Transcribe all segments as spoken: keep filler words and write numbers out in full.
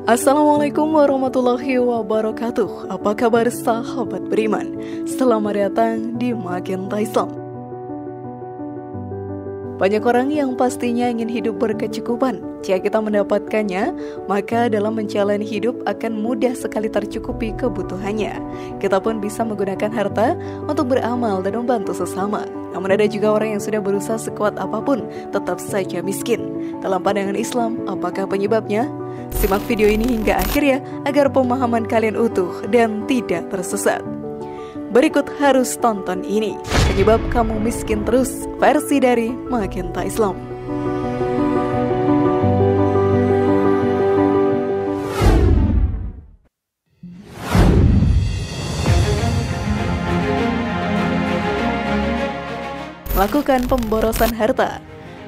Assalamualaikum warahmatullahi wabarakatuh. Apa kabar sahabat beriman? Selamat datang di Magenta Islam. Banyak orang yang pastinya ingin hidup berkecukupan. Jika kita mendapatkannya, maka dalam menjalani hidup akan mudah sekali tercukupi kebutuhannya. Kita pun bisa menggunakan harta untuk beramal dan membantu sesama. Namun ada juga orang yang sudah berusaha sekuat apapun, tetap saja miskin. Dalam pandangan Islam, apakah penyebabnya? Simak video ini hingga akhir ya, agar pemahaman kalian utuh dan tidak tersesat. Berikut harus tonton ini, penyebab kamu miskin terus, versi dari Magenta Islam. Melakukan pemborosan harta.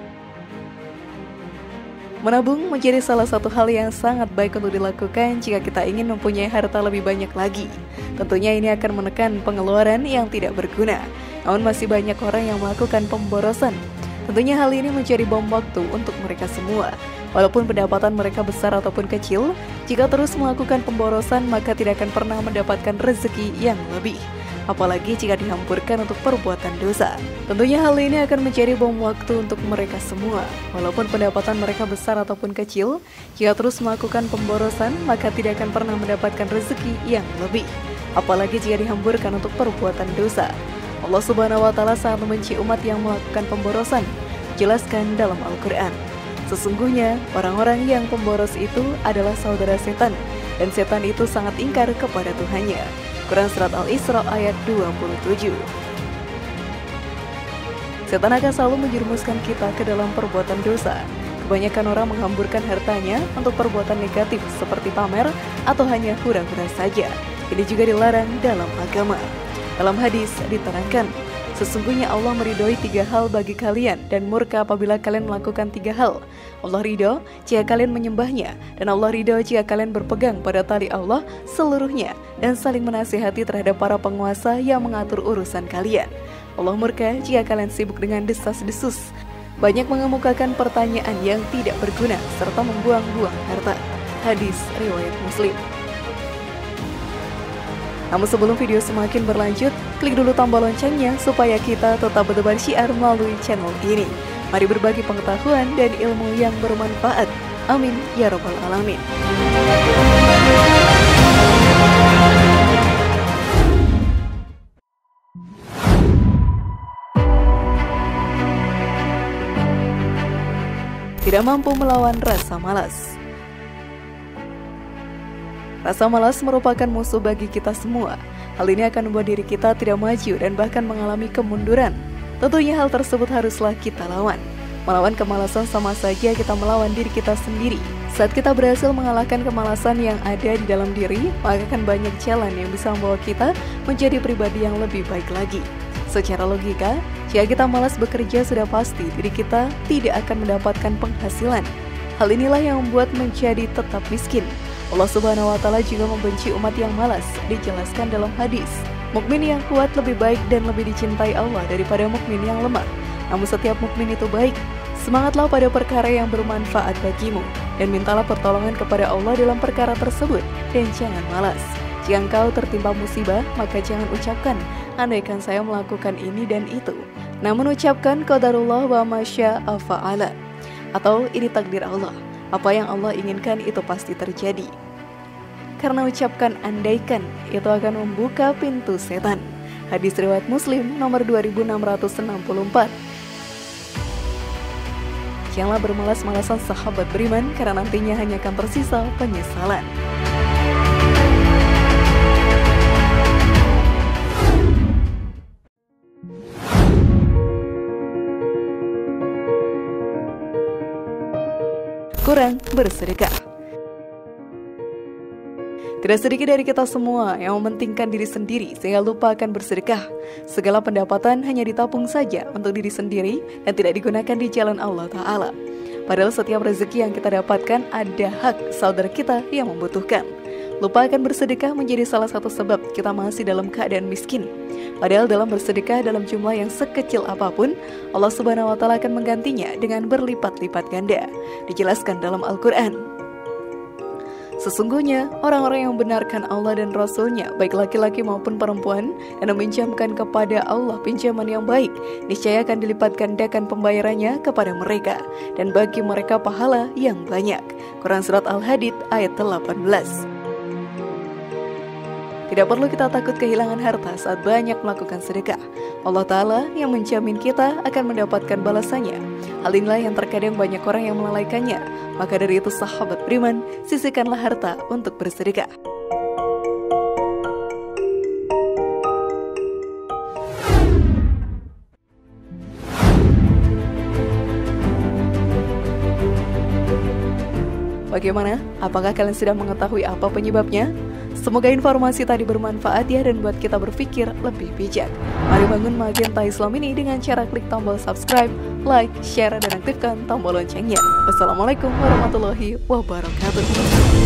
Menabung menjadi salah satu hal yang sangat baik untuk dilakukan jika kita ingin mempunyai harta lebih banyak lagi. Tentunya ini akan menekan pengeluaran yang tidak berguna. Namun masih banyak orang yang melakukan pemborosan. Tentunya hal ini menjadi bom waktu untuk mereka semua. Walaupun pendapatan mereka besar ataupun kecil, jika terus melakukan pemborosan maka tidak akan pernah mendapatkan rezeki yang lebih. Apalagi jika dihampurkan untuk perbuatan dosa. Tentunya hal ini akan menjadi bom waktu untuk mereka semua. Walaupun pendapatan mereka besar ataupun kecil, jika terus melakukan pemborosan, maka tidak akan pernah mendapatkan rezeki yang lebih. Apalagi jika dihamburkan untuk perbuatan dosa. Allah Subhanahu wa Ta'ala sangat membenci umat yang melakukan pemborosan. Jelaskan dalam Al-Quran. Sesungguhnya, orang-orang yang pemboros itu adalah saudara setan. Dan setan itu sangat ingkar kepada Tuhannya. Quran Surat Al-Isra ayat dua puluh tujuh. Setan akan selalu menjerumuskan kita ke dalam perbuatan dosa. Kebanyakan orang menghamburkan hartanya untuk perbuatan negatif seperti pamer atau hanya hura-hura saja. Ini juga dilarang dalam agama. Dalam hadis diterangkan, sesungguhnya Allah meridhoi tiga hal bagi kalian dan murka apabila kalian melakukan tiga hal. Allah ridho jika kalian menyembahnya, dan Allah ridho jika kalian berpegang pada tali Allah seluruhnya dan saling menasihati terhadap para penguasa yang mengatur urusan kalian. Allah murka jika kalian sibuk dengan desas-desus, banyak mengemukakan pertanyaan yang tidak berguna serta membuang-buang harta. Hadis riwayat Muslim. Namun sebelum video semakin berlanjut, klik dulu tombol loncengnya supaya kita tetap bertebar syiar melalui channel ini. Mari berbagi pengetahuan dan ilmu yang bermanfaat. Amin ya rabbal alamin. Tidak mampu melawan rasa malas. Rasa malas merupakan musuh bagi kita semua. Hal ini akan membuat diri kita tidak maju dan bahkan mengalami kemunduran. Tentunya hal tersebut haruslah kita lawan. Melawan kemalasan sama saja kita melawan diri kita sendiri. Saat kita berhasil mengalahkan kemalasan yang ada di dalam diri, maka akan banyak jalan yang bisa membawa kita menjadi pribadi yang lebih baik lagi. Secara logika, jika kita malas bekerja sudah pasti diri kita tidak akan mendapatkan penghasilan. Hal inilah yang membuat menjadi tetap miskin. Allah Subhanahu wa Ta'ala juga membenci umat yang malas, dijelaskan dalam hadis. Mukmin yang kuat lebih baik dan lebih dicintai Allah daripada mukmin yang lemah. Namun setiap mukmin itu baik. Semangatlah pada perkara yang bermanfaat bagimu dan mintalah pertolongan kepada Allah dalam perkara tersebut, dan jangan malas. Jika engkau tertimpa musibah, maka jangan ucapkan, andaikan saya melakukan ini dan itu. Namun ucapkan qadarullah wa masya'a fa'ala, atau ini takdir Allah. Apa yang Allah inginkan itu pasti terjadi. Karena ucapkan andaikan itu akan membuka pintu setan. Hadis riwayat Muslim nomor dua ribu enam ratus enam puluh empat. Janganlah bermalas-malasan sahabat beriman, karena nantinya hanya akan tersisa penyesalan. Kurang bersedekah. Tidak sedikit dari kita semua yang mementingkan diri sendiri sehingga lupa akan bersedekah. Segala pendapatan hanya ditabung saja untuk diri sendiri dan tidak digunakan di jalan Allah Ta'ala. Padahal setiap rezeki yang kita dapatkan ada hak saudara kita yang membutuhkan. Lupa akan bersedekah menjadi salah satu sebab kita masih dalam keadaan miskin. Padahal dalam bersedekah dalam jumlah yang sekecil apapun, Allah Subhanahu wa Ta'ala akan menggantinya dengan berlipat-lipat ganda. Dijelaskan dalam Al-Quran. Sesungguhnya, orang-orang yang membenarkan Allah dan Rasul-Nya, baik laki-laki maupun perempuan, dan meminjamkan kepada Allah pinjaman yang baik, niscaya akan dilipat gandakan pembayarannya kepada mereka, dan bagi mereka pahala yang banyak. Quran Surat Al-Hadid ayat delapan belas. Tidak perlu kita takut kehilangan harta saat banyak melakukan sedekah. Allah Ta'ala yang menjamin kita akan mendapatkan balasannya. Hal inilah yang terkadang banyak orang yang melalaikannya. Maka dari itu sahabat beriman, sisihkanlah harta untuk bersedekah. Bagaimana? Apakah kalian sudah mengetahui apa penyebabnya? Semoga informasi tadi bermanfaat ya dan buat kita berpikir lebih bijak. Mari bangun Magenta Islam ini dengan cara klik tombol subscribe, like, share, dan aktifkan tombol loncengnya. Wassalamualaikum warahmatullahi wabarakatuh.